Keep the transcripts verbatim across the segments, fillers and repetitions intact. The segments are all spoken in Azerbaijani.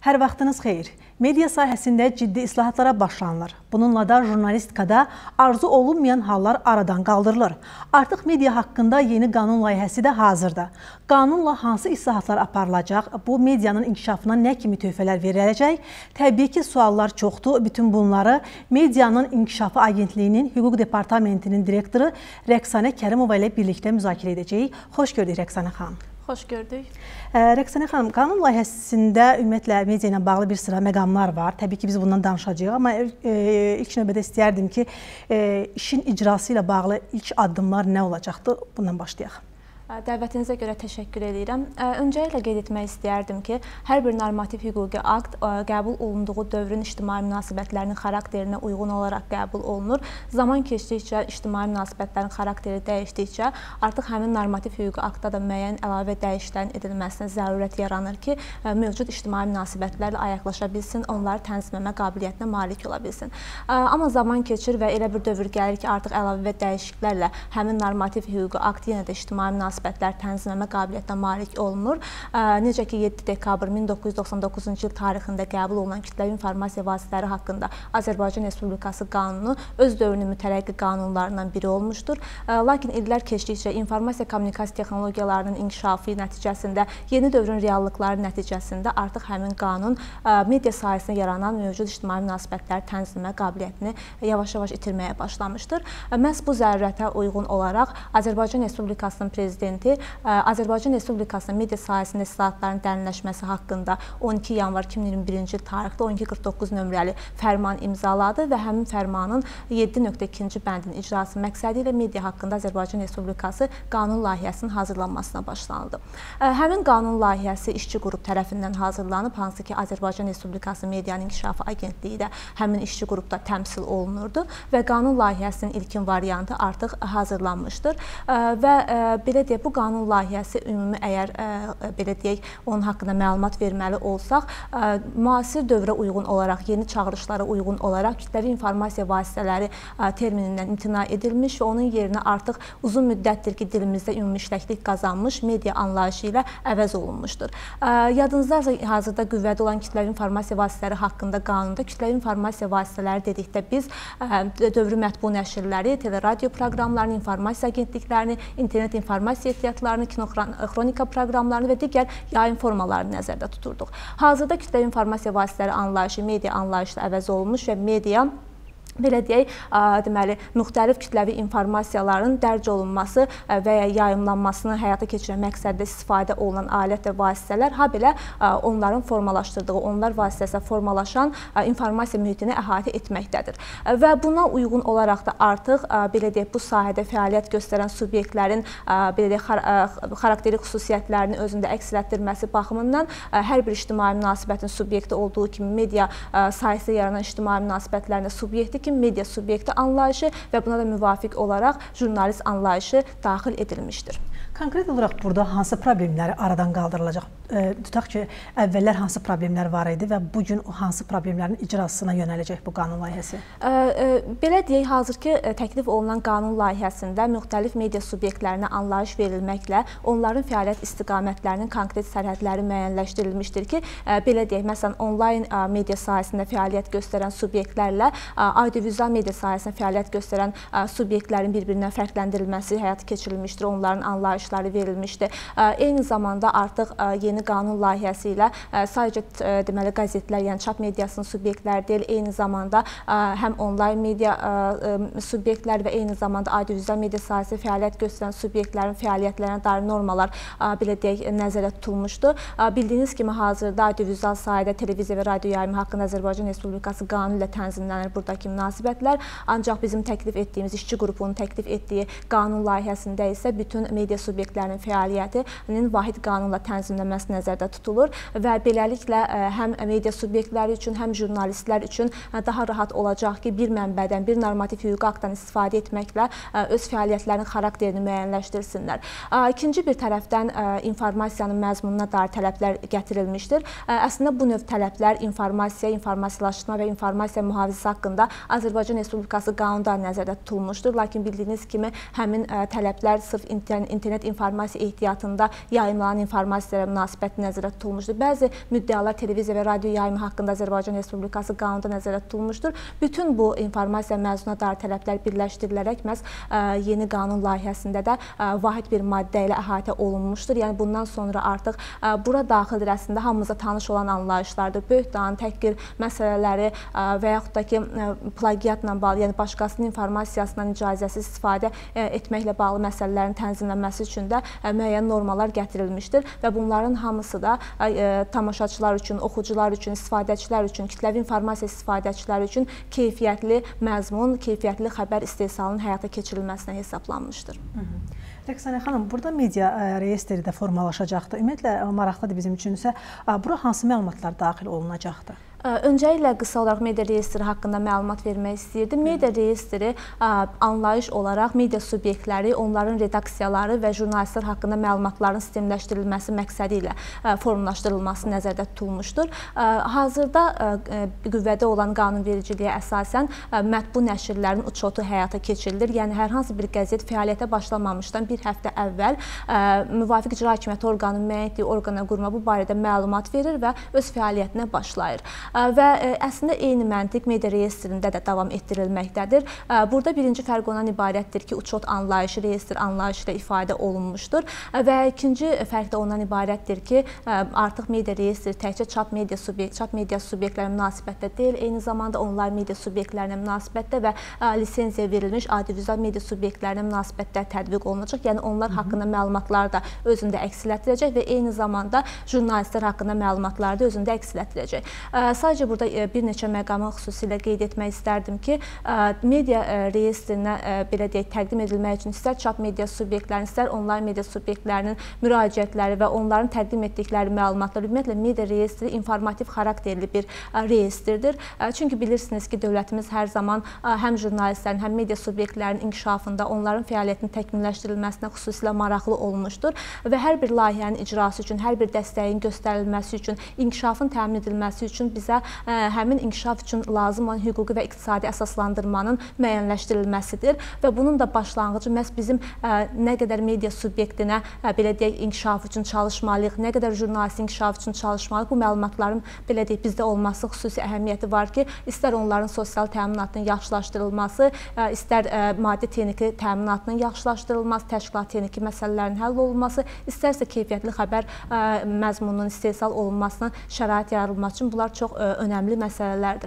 Hər vaxtınız xeyir. Media sahəsində ciddi islahatlara başlanılır. Bununla da jurnalistikada arzu olunmayan hallar aradan qaldırılır. Artıq media haqqında yeni qanun layihəsi də hazırdır. Qanunla hansı islahatlar aparılacaq, bu medianın inkişafına nə kimi töhfələr veriləcək? Təbii ki, suallar çoxdur. Bütün bunları Medianın İnkişafı Agentliyinin Hüquq Departamentinin direktoru Rəqsanə Kərimova ilə birlikdə müzakirə edəcəyik. Xoş gördük Rəqsanə xanım. Xoş gördük. Rəqsanə xanım, qanun layihəsində ümumiyyətlə media ilə bağlı bir sıra məqamlar var. Təbii ki, biz bundan danışacağıq, amma ilk növbədə istəyərdim ki, işin icrası ilə bağlı ilk addımlar nə olacaqdır? Bundan başlayaq. Dəvətinizə görə təşəkkür edirəm. Öncəliklə qeyd etmək istəyərdim ki, hər bir normativ hüquqi akt qəbul olunduğu dövrün ictimai münasibətlərinin xarakterinə uyğun olaraq qəbul olunur. Zaman keçdikcə, ictimai münasibətlərin xarakteri dəyişdikcə, artıq həmin normativ hüquqi aktda da müəyyən əlavə dəyişikliklərin edilməsinə zərurət yaranır ki, mövcud ictimai münasibətlərlə ayaqlaşa bilsin, onları tənzimləmə qabiliyyətinə malik ola bilsin. Amma zaman keçir və elə bir dövr gəlir ki, artıq əlavə dəyişikliklərlə həmin normativ hüquqi akt yenə də ictimai münasibətlər münasibətlər tənzimləmə qabiliyyətinə malik olunur. Necə ki, yeddi dekabr min doqquz yüz doxsan doqquzuncu il tarixində qəbul olunan kütləvi informasiya vasitələri haqqında Azərbaycan Respublikası qanunu öz dövrünün mütərəqqi qanunlarından biri olmuşdur. Lakin illər keçdikcə informasiya kommunikasiya texnologiyalarının inkişafı nəticəsində, yeni dövrün reallıqları nəticəsində artıq həmin qanun media sahəsində yaranan mövcud ictimai münasibətləri tənzimləmə qabiliyyətini yavaş-yavaş itirməyə başlamışdır. Məhz bu zərurətə uyğun olaraq Azərbaycan Respublikasının prezidenti Azərbaycan Respublikasının media sahəsində islahatların dərinləşməsi haqqında on iki yanvar iki min iyirmi birinci il tarixdə on iki qırx doqquz nömrəli fərman imzaladı və həmin fərmanın yeddi nöqtə ikinci bəndinin icrası məqsədi ilə media haqqında Azərbaycan Respublikası qanun layihəsinin hazırlanmasına başlanıldı. Həmin qanun layihəsi işçi qrup tərəfindən hazırlanıb, hansı ki, Azərbaycan Respublikası Medianın İnkişafı Agentliyi də həmin işçi qrupda təmsil olunurdu və qanun layihəsinin ilkin variantı artıq hazırlanmışdır və belə deyək, bu qanun layihəsi ümumi əgər belə deyək, onun haqqında məlumat verməli olsaq, müasir dövrə uyğun olaraq, yeni çağırışlara uyğun olaraq kütləvi informasiya vasitələri terminindən imtina edilmiş və onun yerinə artıq uzun müddətdir ki, dilimizdə ümumi işləklik qazanmış media anlayışı ilə əvəz olunmuşdur. Yadınızda hazırda qüvvədə olan kütləvi informasiya vasitələri haqqında qanunda kütləvi informasiya vasitələri dedikdə biz dövrü mətbu nəşrləri, teleradio proqramlarını, informasiya agentliklərini, internet informasiya ehtiyatlarını, kinoxronika proqramlarını və digər yayım formalarını nəzərdə tuturduq. Hazırda kütləvi informasiya vasitələri anlayışı media anlayışla əvəz olunmuş və media belə deyək, deməli, müxtəlif kütləvi informasiyaların dərc olunması və ya yayımlanmasını həyata keçirən məqsəddə istifadə olunan alət və vasitələr, ha belə onların formalaşdırdığı, onlar vasitəsilə formalaşan informasiya mühitini əhatə etməkdədir. Və buna uyğun olaraq da artıq, belə deyək, bu sahədə fəaliyyət göstərən subyektlərin, belə deyək, xarakteri xüsusiyyətlərini özündə əks etdirməsi baxımından hər bir ictimai münasibətin subyekti olduğu kimi media sahəsində yaranan ictimai münasibətlərində subyekti ki, media subyekti anlayışı və buna da müvafiq olaraq jurnalist anlayışı daxil edilmişdir. Konkret olaraq burada hansı problemləri aradan qaldırılacaq? Tutaq ki, əvvəllər hansı problemlər var idi və bugün hansı problemlərin icrasına yönələcək bu qanun layihəsi? Belə deyək, hazır ki, təklif olunan qanun layihəsində müxtəlif media subyektlərinə anlayış verilməklə onların fəaliyyət istiqamətlərinin konkret sərhədləri müəyyənləşdirilmişdir ki, belə deyək, məsələn, onlayn media sahəsində fəaliyyət göstərən subyektlərlə audiovizual media sahəsində fəaliyyət göstərən subyektlərin bir-birindən fərqləndirilməsi həyata keçirilmişdir, onların anlayışları verilmişdir. Eyni zamanda artıq yeni qanun layihəsi ilə sadəcə deməli qəzetlər, yəni çap mediasının subyektləri deyil, eyni zamanda həm onlayn media subyektlər və eyni zamanda audiovizual media sahəsində fəaliyyət göstərən subyektlərin fəaliyyətlərinə dair normalar belə deyək nəzərdə tutulmuşdur. Bildiyiniz kimi hazırda audiovizual sahədə televiziya və radio yayımı haqqında Azərbaycan Respublikası qanunu ilə tənzimlənir buradakı münasibətlər. Ancaq bizim təklif etdiyimiz işçi qrupunun təklif etdiyi qanun layihəsində isə bütün media subyektlərinin fəaliyyətinin vahid qanunla tənzimlənməsi nəzərdə tutulur və beləliklə həm media subyektləri üçün, həm jurnalistlər üçün daha rahat olacaq ki, bir mənbədən, bir normativ hüquqi aktdan istifadə etməklə öz fəaliyyətlərinin xarakterini müəyyənləşdirsinlər. İkinci bir tərəfdən informasiyanın məzmununa dair tələblər gətirilmişdir. Əslində bu növ tələblər informasiya, informasiyalaşdırma və informasiya mühafizəsi haqqında Azərbaycan Respublikası qanunda nəzərdə tutulmuşdur. Lakin bildiyiniz kimi həmin tələblər sırf internet internet informasiya ehtiyatında yayımlanan informasiyalara münasibəti nəzərdə tutulmuşdur. Bəzi müddəalar televiziya və radio yayımı haqqında Azərbaycan Respublikası qanunda nəzərdə tutulmuşdur. Bütün bu informasiya məzmununa dair tələblər birləşdirilərək məhz yeni qanun layihəsində də vahid bir maddə ilə əhatə olunmuşdur. Yəni bundan sonra artıq bura daxildir əslində hamımıza tanış olan anlayışlardır. Böhtan, təhqir məsələləri və yaxud da ki, plagiatla bağlı, yəni başqasının informasiyasından icazəsiz istifadə etməklə bağlı məsələlərin tənzimlənməsi üçün də müəyyən normalar gətirilmişdir və bunların hamısı da tamaşaçılar üçün, oxucular üçün, istifadəçilər üçün, kütləvi informasiya istifadəçiləri üçün keyfiyyətli məzmun, keyfiyyətli xəbər istehsalının həyata keçirilməsinə hesablanmışdır. Rəqsanə xanım, burada media reyestri də formalaşacaqdır. Ümumiyyətlə, maraqlıdır bizim üçün isə, bura hansı məlumatlar daxil olunacaqdır? Öncəliklə qısa olaraq media reyestri haqqında məlumat vermək istəyirdim. Media reyestri anlayış olaraq media subyektləri, onların redaksiyaları və jurnalistlər haqqında məlumatların sistemləşdirilməsi məqsədi ilə formalaşdırılması nəzərdə tutulmuşdur. Hazırda qüvvədə olan qanunvericiliyə əsasən mətbu nəşrlərin uçotu həyata keçirilir. Yəni, hər hansı bir qəzet fəaliyyətə başlamamışdan bir həftə əvvəl müvafiq icra hakimiyyəti orqanının müəyyən etdiyi orqana qurma bu barədə məlumat verir və öz fəaliyyətinə başlayır. Və əslində eyni məntiq media reyestrində də davam etdirilməkdədir. Burada birinci fərq ondan ibarətdir ki, uçot anlayışı, reyestr anlayışı ilə ifadə olunmuşdur və ikinci fərq də ondan ibarətdir ki, artıq media reyestri təkcə çap media subyekt, çap media subyektlərinə münasibətdə deyil, eyni zamanda onlar media subyektlərinə münasibətdə və lisenziya verilmiş audiovizual media subyektlərinə münasibətdə tətbiq olunacaq. Yəni, onlar haqqında məlumatlar da özündə əks etdirəcək və eyni zamanda jurnalistlər haqqında məlumatlar da özündə əks etdirəcək. Sadəcə burada bir neçə məqamı xüsusilə qeyd etmək istərdim ki, media reyestrinə belə deyək, təqdim edilmək üçün istər çap media subyektlərinin, istər onlayn media subyektlərinin müraciətləri və onların təqdim etdikləri məlumatlar, ümumiyyətlə media reyestri informativ xarakterli bir reyestrdir. Çünki bilirsiniz ki, dövlətimiz hər zaman həm jurnalistlərin, həm media subyektlərinin inkişafında, onların fəaliyyətinin təkmilləşdirilməsinə xüsusilə maraqlı olmuşdur və hər bir layihənin icrası üçün, hər bir dəstəyin göstərilməsi üçün, inkişafın təmin edilməsi üçün bizə həmin inkişaf üçün lazım olan hüquqi və iqtisadi əsaslandırmanın müəyyənləşdirilməsidir və bunun da başlanğıcı məhz bizim nə qədər media subyektinə belə deyək, inkişaf üçün çalışmalıyıq, nə qədər jurnalist inkişaf üçün çalışmalıyıq. Bu məlumatların belə deyək, bizdə olması xüsusi əhəmiyyəti var ki, istər onların sosial təminatının yaxşılaşdırılması, istər maddi texniki təminatının yaxşılaşdırılması, təşkilat texniki məsələlərin həll olunması, istərsə keyfiyyətli xəbər məzmununun istehsal olunmasına şərait yaradılması üçün bunlar çox önəmli məsələlərdir.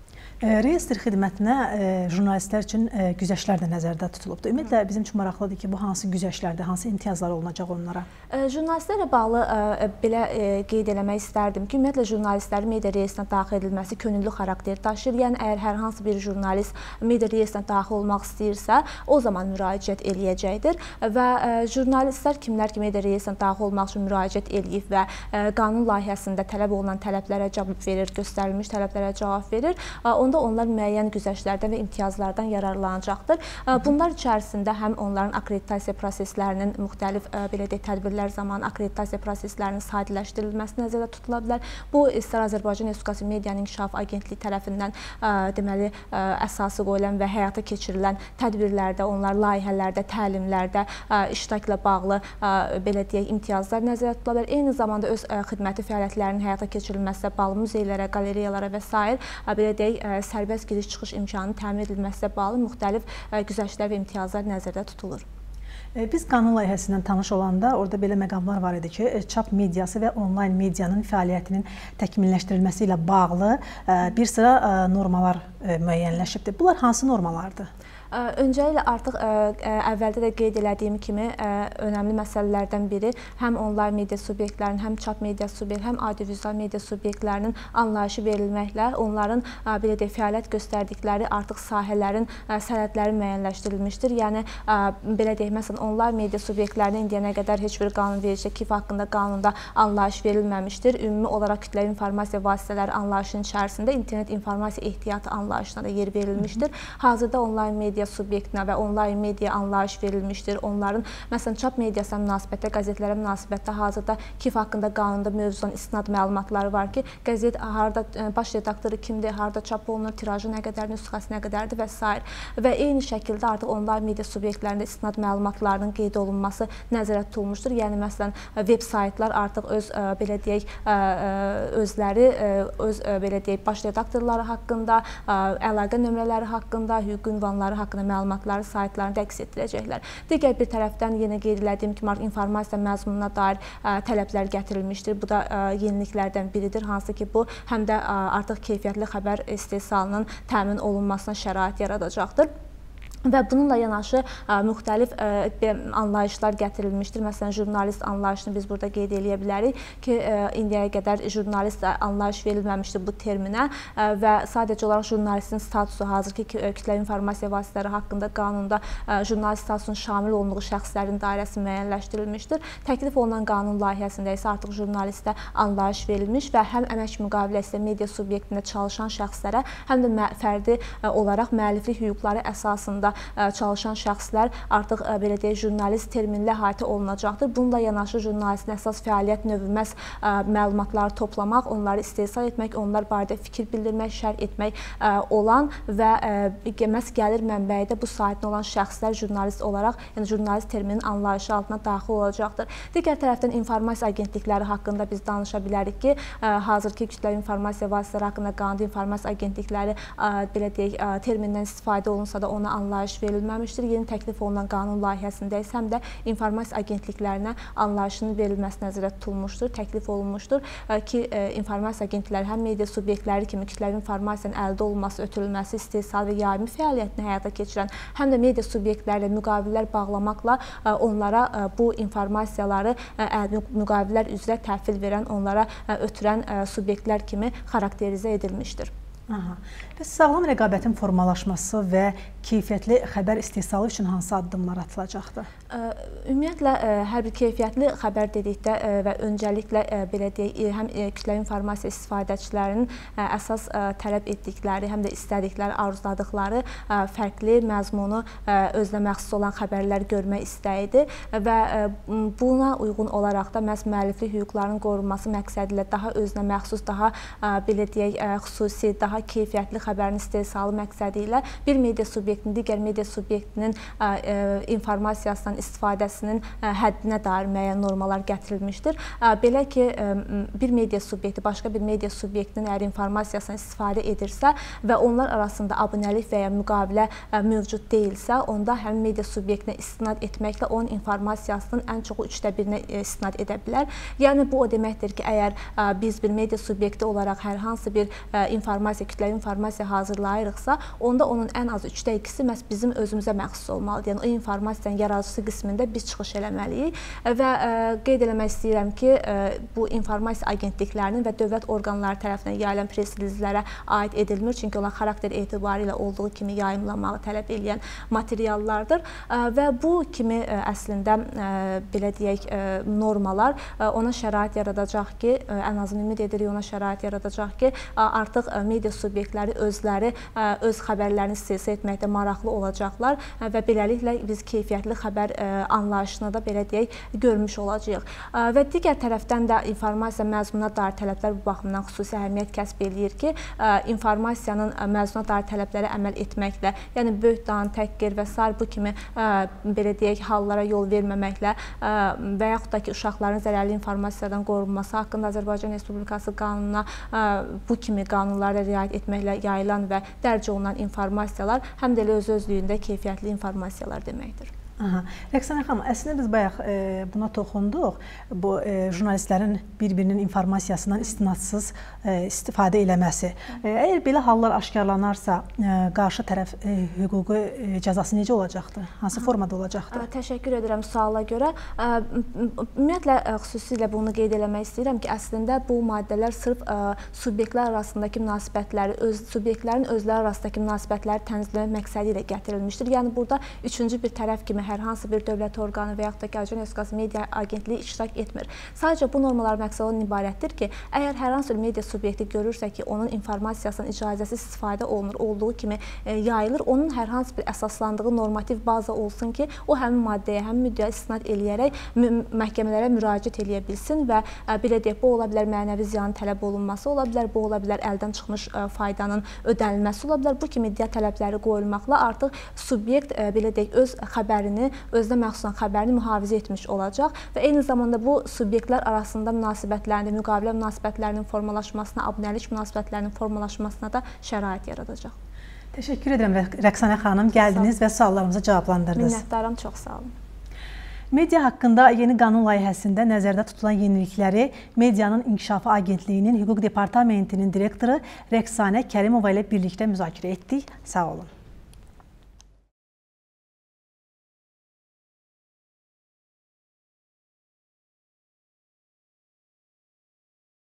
Reyestr xidmətinə jurnalistlər üçün güzəştlər də nəzərdə tutulubdur. Ümumiyyətlə, bizim üçün maraqlıdır ki, bu hansı güzəşlərdir, hansı imtiyazlar olunacaq onlara? Jurnalistlərlə bağlı belə qeyd eləmək istərdim ki, ümumiyyətlə, jurnalistlərin media reyestrinə daxil edilməsi könüllü xarakter daşıyır. Yəni, əgər hər hansı bir jurnalist media reyestrinə daxil olmaq istəyirsə, o zaman müraciət eləyəcəkdir və jurnalistlər kimlər ki, media reyestrinə daxil olmaq üçün müraciət eləyib və qanun layihəsində tələb olunan tələblərə cavab verir, göstərilmiş tələblərə cavab verir, onda onlar müəyyən güzəştlərdən və imtiyazlardan yararlanacaqdır. Bunlar içərisində həm onların akkreditasiya proseslərinin müxtəlif belə deyək, tədbirlər zamanı akkreditasiya proseslərinin sadələşdirilməsi nəzərdə tutula bilər. Bu, istər Azərbaycan Respublikası Medianın İnkişaf Agentliyi tərəfindən deməli, əsası qoyulan və həyata keçirilən tədbirlərdə, onlar layihələrdə, təlimlərdə iştirakla bağlı belə deyək, imtiyazlar nəzərdə tutula bilər. Eyni zamanda öz xidməti fəaliyyətlərinin həyata keçirilməsi bağlı muzeylərə, qaleriyalara və s. belə deyək, sərbəst giriş-çıxış imkanının təmin edilməsinə bağlı müxtəlif güzəştlər və imtiyazlar nəzərdə tutulur. Biz qanun layihəsindən tanış olanda orada belə məqamlar var idi ki, çap mediası və onlayn medianın fəaliyyətinin təkmilləşdirilməsi ilə bağlı bir sıra normalar müəyyənləşibdir. Bunlar hansı normalardır? Öncəliklə artıq əvvəldə də qeyd elədiyim kimi önəmli məsələlərdən biri həm onlayn media subyektlərinin, həm çap media subyekt, həm audiovizual media subyektlərinin anlayışı verilməklə onların belə deyək, fəaliyyət göstərdikləri artıq sahələrin sənədləri müəyyənləşdirilmişdir. Yəni belə deyək, məsələn, onlayn media subyektlərinə indiyənə qədər heç bir qanunverici KİF haqqında qanunda anlayış verilməmişdir. Ümumi olaraq kütləvi informasiya vasitələri anlayışının içərisində internet informasiya ehtiyatı anlayışına da yer verilmişdir. Hazırda onlayn media media subyektinə və onlayn media anlayış verilmişdir. Onların, məsələn, çap mediasına münasibətdə, qəzetlərə münasibətdə hazırda KİF haqqında qanunda mövzudan istinad məlumatları var ki, qəzet harda, baş redaktoru kimdir, harda çap olunur, tirajı nə qədər, nüsxəsi nə qədərdir və s. Və eyni şəkildə artıq onlayn media subyektlərində istinad məlumatlarının qeyd olunması nəzərə tutulmuşdur. Yəni, məsələn, veb saytlar artıq öz, belə deyək, özləri, öz, belə deyək, baş redaktorları haqqında, əlaqə nömrələri haqqında, hüquq ünvanları haqqında məlumatları saytlarında əks etdirəcəklər. Digər bir tərəfdən yenə qeyd etdiyim kimi informasiya məzmununa dair tələblər gətirilmişdir. Bu da yeniliklərdən biridir, hansı ki, bu həm də artıq keyfiyyətli xəbər istehsalının təmin olunmasına şərait yaradacaqdır. Və bununla yanaşı müxtəlif anlayışlar gətirilmişdir. Məsələn, jurnalist anlayışını biz burada qeyd edə bilərik ki, indiyə qədər jurnalist anlayış verilməmişdir bu terminə və sadəcə olaraq jurnalistin statusu, hazırki kütləvi informasiya vasitələri haqqında qanunda jurnalist statusunun şamil olunduğu şəxslərin dairəsi müəyyənləşdirilmişdir. Təklif olunan qanun layihəsində isə artıq jurnalistə anlayış verilmiş və həm əmək müqaviləsi media subyektində çalışan şəxslərə, həm də fərdi olaraq müəlliflik hüquqları əsasında çalışan şəxslər artıq belə deyək, jurnalist terminlə əhatə olunacaqdır. Bununla yanaşı jurnalistin əsas fəaliyyət növü məhz məlumatları toplamaq, onları istehsal etmək, onlar barədə fikir bildirmək, şərh etmək olan və məhz gəlir mənbəyi də bu sahədə olan şəxslər jurnalist olaraq, yəni jurnalist terminin anlayışı altına daxil olacaqdır. Digər tərəfdən informasiya agentlikləri haqqında biz danışa bilərik ki, hazırki kütləvi informasiya vasitələri haqqında qanunda informasiya agentlikləri belə deyək, termindən istifadə olunsa da ona anlayış verilməmişdir. Yeni təklif olunan qanun layihəsində isə həm də informasiya agentliklərinə anlayışının verilməsi nəzərdə tutulmuşdur, təklif olunmuşdur ki, informasiya agentlikləri həm media subyektləri kimi kütləvi informasiyanın əldə olunması, ötürülməsi, istehsal və yayımı fəaliyyətini həyata keçirən, həm də media subyektləri ilə müqavilələr bağlamaqla onlara bu informasiyaları müqavilələr üzrə təhvil verən, onlara ötürən subyektlər kimi xarakterizə edilmişdir. Aha. Bəs sağlam rəqabətin formalaşması və keyfiyyətli xəbər istehsalı üçün hansı addımlar atılacaqdır? Ümumiyyətlə, hər bir keyfiyyətli xəbər dedikdə və öncəliklə belə deyək, həm kütləvi informasiya istifadəçilərinin əsas tələb etdikləri, həm də istədikləri, arzuladıqları fərqli məzmunu özünə məxsus olan xəbərlər görmək istəyidir və buna uyğun olaraq da məhz müəlliflik hüquqlarının qorunması məqsədi ilə daha özünə məxsus, daha belə deyək, xüsusi, daha keyfiyyətli xəbərin istehsalı məqsədi ilə bir media subyektinin digər media subyektinin informasiyasından istifadəsinin həddinə dair müəyyən normalar gətirilmişdir. Belə ki, bir media subyekti başqa bir media subyektinin əgər informasiyasından istifadə edirsə və onlar arasında abunəlik və ya müqavilə mövcud deyilsə, onda həmin media subyektinə istinad etməklə onun informasiyasının ən çoxu üçdə birinə istinad edə bilər. Yəni, bu o deməkdir ki, əgər biz bir media subyekti olaraq hər hansı bir informasiya, kütləvi informasiya hazırlayırıqsa, onda onun ən az üçdə ikisi məhz bizim özümüzə məxsus olmalıdır. Yəni, o informasiyanın yaradıcısı qismində biz çıxış eləməliyik və qeyd eləmək istəyirəm ki, bu informasiya agentliklərinin və dövlət orqanları tərəfindən yayılan press rilizlərə aid edilmir, çünki onlar xarakter etibarı ilə olduğu kimi yayımlanmağı tələb edən materiallardır və bu kimi əslində belə deyək, normalar ona şərait yaradacaq ki, ən azından ümid edirik ona şərait yaradacaq ki, artıq media subyektləri özləri öz xəbərlərini istehsal etməkdə maraqlı olacaqlar və beləliklə biz keyfiyyətli xəbər anlayışını da belə deyək, görmüş olacağıq. Və digər tərəfdən də informasiya məzmununa dair tələblər bu baxımdan xüsusi əhəmiyyət kəsb eləyir ki, informasiyanın məzmununa dair tələblərə əməl etməklə, yəni böhtan, təhqir və sair bu kimi belə deyək, hallara yol verməməklə və yaxud da ki, uşaqların zərərli informasiyadan qorunması haqqında Azərbaycan Respublikası qanununa bu kimi qanunlara riayət etməklə yayılan və dərc olunan informasiyalar həm də elə öz-özlüyündə keyfiyyətli informasiyalar deməkdir. Aha. Rəqsanə xanım, əslində biz bayaq e, buna toxunduq. Bu e, jurnalistlərin bir-birinin informasiyasından istinadsız e, istifadə eləməsi. E, əgər belə hallar aşkarlanarsa, e, qarşı tərəf e, hüquqi e, cəzası necə olacaqdır? Hansı formada olacaqdır? Təşəkkür edirəm suala görə. Ümumiyyətlə, xüsusilə bunu qeyd eləmək istəyirəm ki, əslində bu maddələr sırf subyektlər arasındakı münasibətləri, öz, subyektlərin özləri arasındakı münasibətləri tənzimləmək məqsədi ilə gətirilmişdir. Yəni, burada üçüncü bir tərəf kimi hər hansı bir dövlət orqanı və yaxud da ki, Azərbaycan Respublikası Media Agentliyi iştirak etmir. Sadəcə bu normalar məqsədindən ibarətdir ki, əgər hər hansı bir media subyekti görürsə ki, onun informasiyasının icazəsiz istifadə olunur, olduğu kimi e, yayılır, onun hər hansı bir əsaslandığı normativ baza olsun ki, o həmin maddəyə, həmin müddəyə istinad eləyərək məhkəmələrə müraciət eləyə bilsin və e, belə deyək, bu ola bilər mənəvi ziyanın tələb olunması, ola bilər, bu ola bilər əldən çıxmış e, faydanın ödənilməsi, ola bilər, bu kimi iddia tələbləri qoyulmaqla artıq subyekt e, belə deyək, öz xəbərini, özünə məxsusan xəbərini mühafizə etmiş olacaq və eyni zamanda bu subyektlər arasında münasibətlərində, müqavilə münasibətlərinin formalaşmasına, abunəlik münasibətlərinin formalaşmasına da şərait yaradacaq. Təşəkkür edirəm Rəqsanə xanım, gəldiniz və suallarımızı cavablandırdınız. Minnətdaram, çox sağ olun. Media haqqında yeni qanun layihəsində nəzərdə tutulan yenilikləri Medianın İnkişafı Agentliyinin Hüquq Departamentinin direktoru Rəqsanə Kərimova ilə birlikdə müzakirə etdik. Sağ olun.